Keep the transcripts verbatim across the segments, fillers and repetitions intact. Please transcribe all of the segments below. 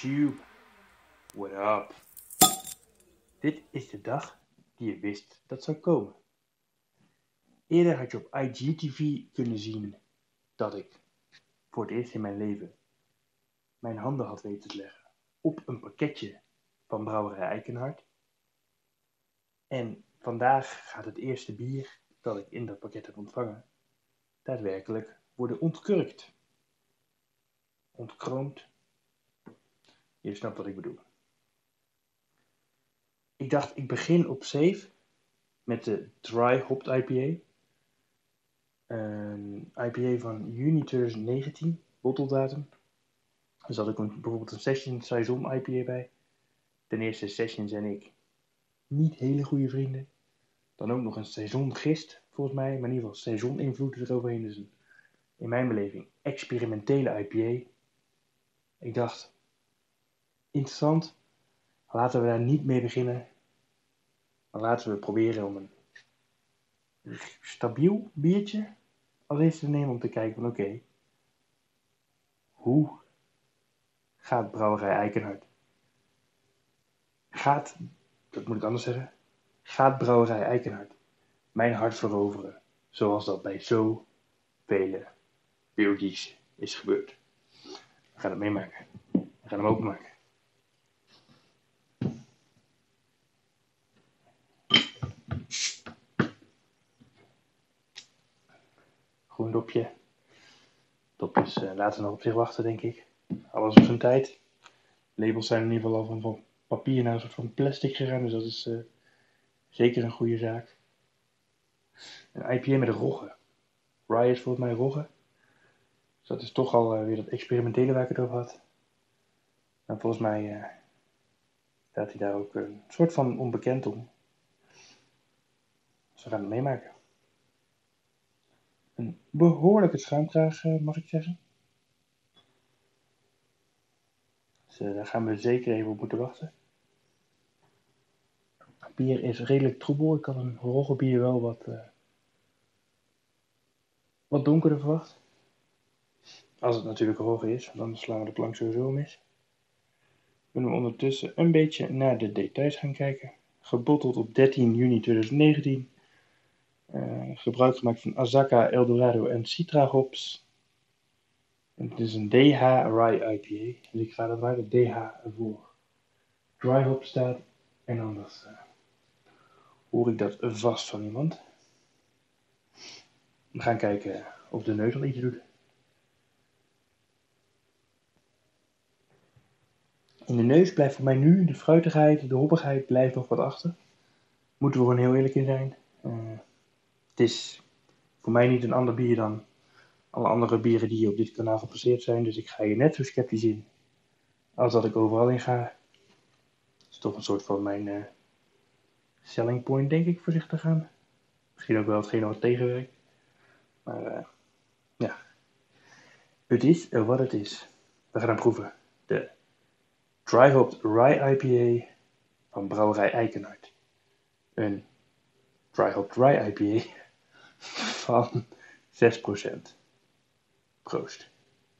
YouTube, what up? Dit is de dag die je wist dat zou komen. Eerder had je op I G T V kunnen zien dat ik voor het eerst in mijn leven mijn handen had weten te leggen op een pakketje van Brouwerij Eikenhart. En vandaag gaat het eerste bier dat ik in dat pakket heb ontvangen daadwerkelijk worden ontkurkt. Ontkroond. Je snapt wat ik bedoel. Ik dacht, ik begin op safe met de Dry Hopped I P A. Een I P A van juni twintig negentien, botteldatum. Dus had ik een, bijvoorbeeld een Session Saison I P A bij. Ten eerste, Sessions en ik niet hele goede vrienden. Dan ook nog een Saison gist, volgens mij. Maar in ieder geval Saison invloeden eroverheen. Dus een, in mijn beleving, experimentele I P A. Ik dacht, interessant. Laten we daar niet mee beginnen. Maar laten we proberen om een stabiel biertje als eerste te nemen om te kijken van oké, okay, hoe gaat Brouwerij Eikenhart? Gaat, dat moet ik anders zeggen, gaat Brouwerij Eikenhart mijn hart veroveren, zoals dat bij zo vele B O G's is gebeurd? We gaan het meemaken. We gaan hem openmaken. Groen dopje. Dopjes uh, laten nog op zich wachten, denk ik. Alles op zijn tijd. Labels zijn in ieder geval al van, van papier naar een soort van plastic gegaan, dus dat is uh, zeker een goede zaak. Een I P A met een rogge. Rye is volgens mij rogge. Dus dat is toch al uh, weer dat experimentele waar ik het over had. En volgens mij uh, staat hij daar ook een soort van onbekend om. Dus we gaan het meemaken. Een behoorlijke schuimkraag, uh, mag ik zeggen. Dus uh, daar gaan we zeker even op moeten wachten. Het bier is redelijk troebel. Ik had een rogge bier wel wat, uh, wat donkerder verwacht. Als het natuurlijk rogge is, dan slaan we de plank sowieso mis. Kunnen we ondertussen een beetje naar de details gaan kijken. Gebotteld op dertien juni twintig negentien. Uh, gebruik gemaakt van Azacca, Eldorado en Citra hops. En het is een D H Rye I P A. Dus ik ga er waar de D H voor dry hop staat. En anders uh, hoor ik dat vast van iemand. We gaan kijken of de neus al iets doet. In de neus blijft voor mij nu de fruitigheid, de hoppigheid blijft nog wat achter. Moeten we gewoon heel eerlijk in zijn. Uh, het is voor mij niet een ander bier dan alle andere bieren die op dit kanaal gepasseerd zijn. Dus ik ga hier net zo sceptisch in als dat ik overal in ga. Dat is toch een soort van mijn uh, selling point, denk ik, voorzichtig gaan. Misschien ook wel hetgene wat tegenwerkt. Maar uh, ja, het is wat het is. We gaan hem proeven. De Dry Hopped Rye I P A van Brouwerij Eikenhart. Een Dry Hopped Rye I P A van zes procent. Proost.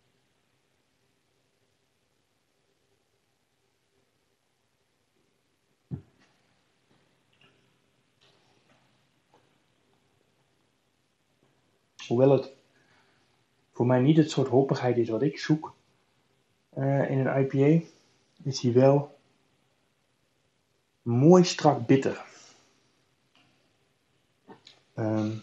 Hoewel het voor mij niet het soort hoppigheid is wat ik zoek uh, in een I P A, is hij wel mooi strak bitter. Um,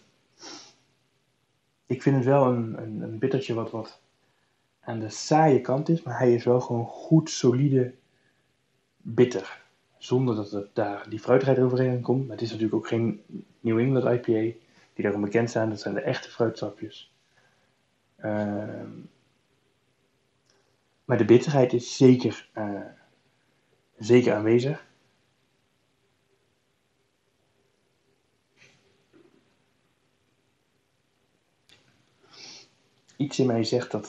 ik vind het wel een, een, een bittertje wat, wat aan de saaie kant is, maar hij is wel gewoon goed solide bitter. Zonder dat er daar die fruitigheid overheen komt. Maar het is natuurlijk ook geen New England I P A die daarom bekend zijn. Dat zijn de echte fruitsapjes. Um, maar de bitterheid is zeker, uh, zeker aanwezig. Iets in mij zegt dat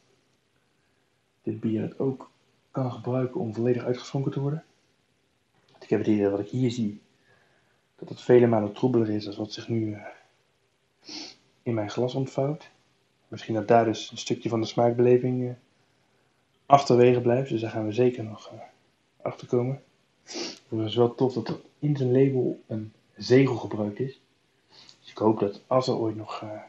dit bier het ook kan gebruiken om volledig uitgeschonken te worden. Ik heb het idee wat ik hier zie, dat het vele malen troebeler is dan wat zich nu uh, in mijn glas ontvouwt. Misschien dat daar dus een stukje van de smaakbeleving uh, achterwege blijft. Dus daar gaan we zeker nog uh, achter komen. Het is wel tof dat er in zijn label een zegel gebruikt is. Dus ik hoop dat als er ooit nog uh,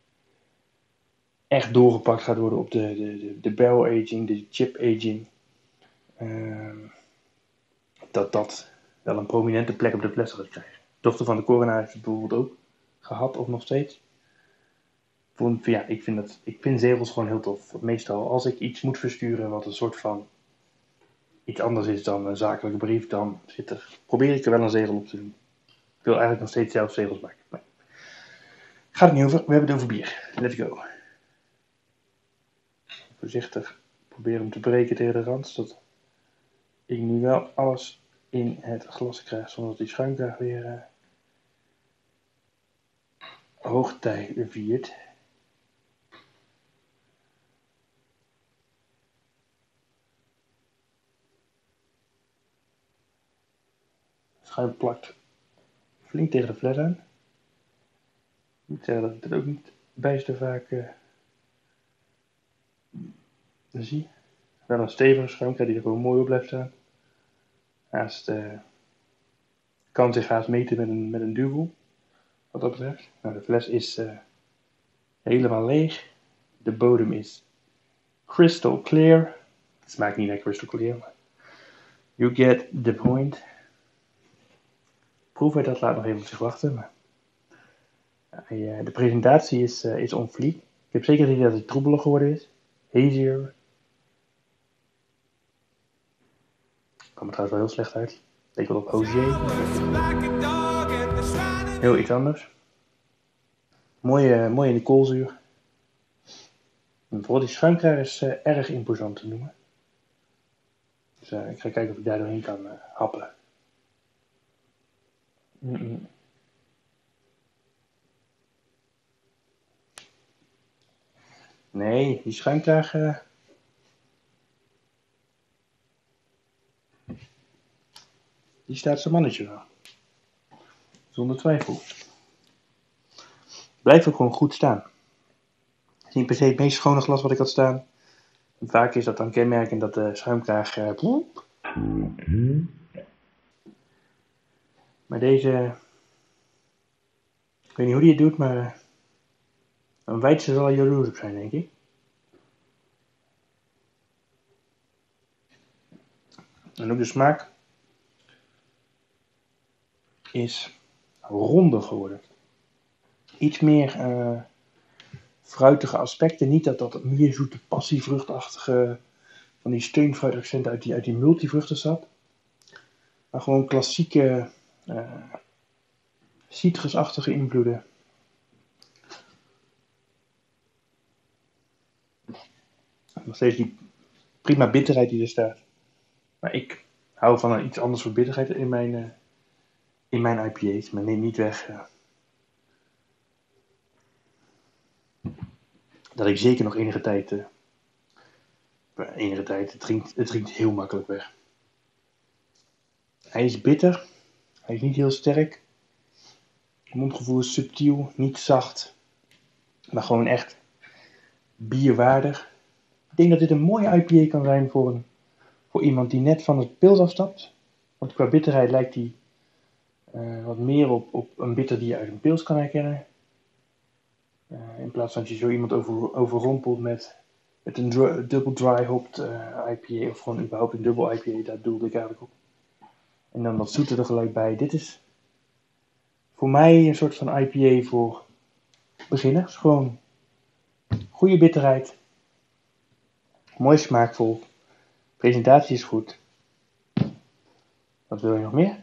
echt doorgepakt gaat worden op de, de, de, de barrel aging, de chip aging, uh, dat dat wel een prominente plek op de fles gaat krijgen. De dochter van de coroner heeft het bijvoorbeeld ook gehad, of nog steeds. Vond, ja, ik, vind dat, ik vind zegels gewoon heel tof. Meestal als ik iets moet versturen wat een soort van iets anders is dan een zakelijke brief, dan zit er, probeer ik er wel een zegel op te doen. Ik wil eigenlijk nog steeds zelf zegels maken. Nee. Gaat het niet over, we hebben het over bier. Let's go. Voorzichtig proberen hem te breken tegen de rand, zodat ik nu wel alles in het glas krijg, zonder dat die schuimkraag weer uh, hoogtij viert. Schuim plakt flink tegen de fles aan. Ik moet zeggen dat ik het ook niet bijster vaak uh, zie. Wel een stevige schuimkraag die er gewoon mooi op blijft staan. Haast uh, kan zich haast meten met een, met een duvel, wat dat betreft. Nou, de fles is uh, helemaal leeg. De bodem is crystal clear. Het smaakt niet naar crystal clear, maar you get the point. Proef uit dat laat nog even op zich wachten. Maar uh, de presentatie is, uh, is on fleek. Ik heb zeker het idee dat het troebeler geworden is. Hazier. Kwam er trouwens wel heel slecht uit. Leek wel op Hozier. Heel iets anders. Mooi, uh, mooi in de koolzuur. En vooral die schuimkraag is uh, erg imposant te noemen. Dus uh, ik ga kijken of ik daar doorheen kan uh, happen. Mm-mm. Nee, die schuimkraag... Uh, die staat zijn mannetje wel. Zonder twijfel. Blijft ook gewoon goed staan. Het is niet per se het meest schone glas wat ik had staan. En vaak is dat dan kenmerkend dat de schuimkraag... Uh, maar deze... Ik weet niet hoe die het doet, maar... Uh, een Weidse zal er jaloers op zijn, denk ik. En ook de smaak... is ronder geworden. Iets meer... Uh, fruitige aspecten. Niet dat dat meer zoete passievruchtachtige van die steunfruitaccenten uit die, uit die multivruchtensap. Maar gewoon klassieke uh, citrusachtige invloeden. Nog steeds die prima bitterheid die er staat. Maar ik hou van een iets anders voor bitterheid in mijn, uh, in mijn I P A's. Maar neem niet weg uh, dat ik zeker nog enige tijd... Uh, enige tijd, het drinkt, het drinkt heel makkelijk weg. Hij is bitter. Hij is niet heel sterk. Het mondgevoel is subtiel, niet zacht. Maar gewoon echt bierwaardig. Ik denk dat dit een mooie I P A kan zijn voor, een, voor iemand die net van het pils afstapt. Want qua bitterheid lijkt hij uh, wat meer op, op een bitter die je uit een pils kan herkennen. Uh, in plaats van dat je zo iemand over, overrompelt met, met een dr- dubbel dry hopped uh, I P A. Of gewoon überhaupt een dubbel I P A, daar doelde ik eigenlijk op. En dan wat zoeter er gelijk bij. Dit is voor mij een soort van I P A voor beginners. Gewoon goede bitterheid. Mooi smaakvol. Presentatie is goed. Wat wil je nog meer?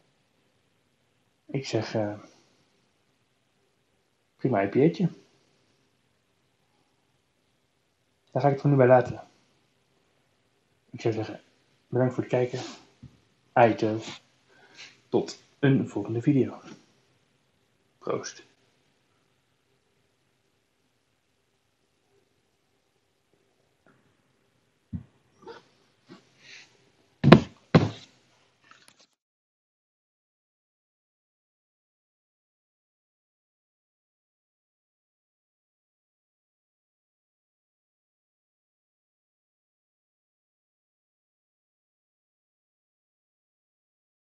Ik zeg... Uh, prima I P A'tje. Daar ga ik het voor nu bij laten. Ik zou zeggen... Bedankt voor het kijken. Aito. Tot een volgende video. Proost.